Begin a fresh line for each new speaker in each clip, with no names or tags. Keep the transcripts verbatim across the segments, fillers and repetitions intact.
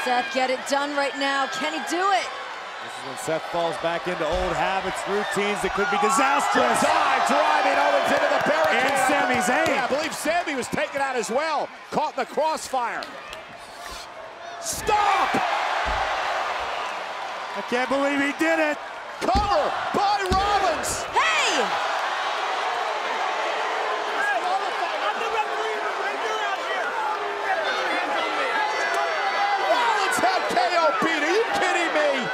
Seth, get it done right now. Can he do it?
This is when Seth falls back into old habits, routines that could be disastrous.
Dive, driving Owens into the barricade.
And Sami Zayn.
Yeah, I believe Sami was taken out as well. Caught in the crossfire. Stop!
I can't believe he did it.
Cover by Rollins.
Hey!
Rollins had K O beat. Are you kidding me?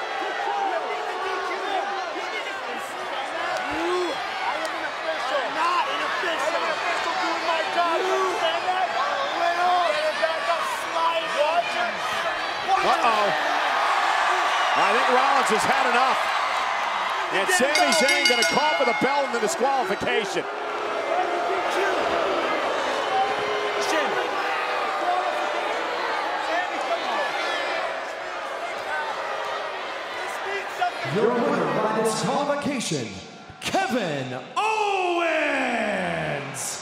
Uh-oh. I think Rollins has had enough. And Sami Zayn going to call for the bell in the disqualification.
Your winner by disqualification, Kevin Owens!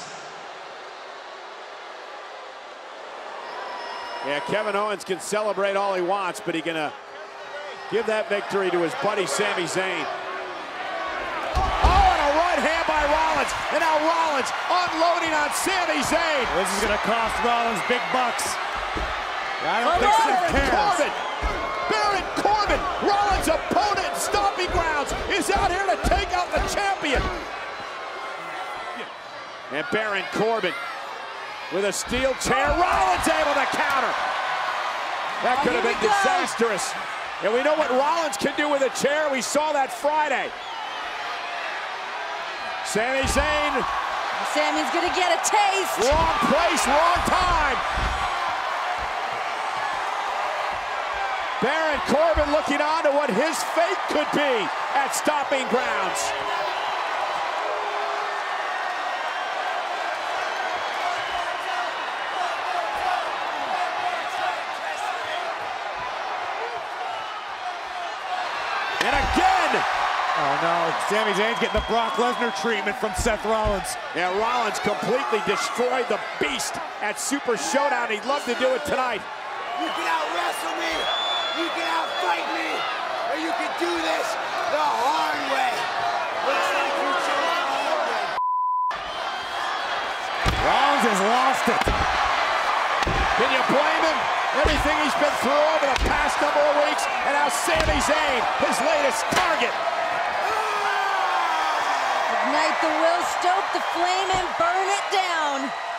Yeah, Kevin Owens can celebrate all he wants, but he's going to give that victory to his buddy Sami Zayn. Oh, and a right hand by Rollins. And now Rollins unloading on Sami Zayn.
This is going to cost Rollins big bucks. I don't
Oh,
think
Baron
Seth cares.
Corbin. Baron Corbin, Rollins' opponent in Stomping Grounds, is out here to take out the champion. And Baron Corbin with a steel chair. Rollins able to counter. That could have been disastrous. And we know what Rollins can do with a chair. We saw that Friday. Sami Zayn.
Sami's gonna get a taste.
Wrong place, wrong time. Baron Corbin looking on to what his fate could be at Stomping Grounds. And again!
Oh no, Sami Zayn's getting the Brock Lesnar treatment from Seth Rollins.
Yeah, Rollins completely destroyed the beast at Super Showdown. He'd love to do it tonight.
You can out-wrestle me, you can out-fight me, or you can do this the hard way. Looks like you chose the hard way.
Rollins has lost it.
Can you blame him? Everything he's been through over the past number of weeks, and now Sami Zayn, his latest target.
Ignite the will, stoke the flame, and burn it down.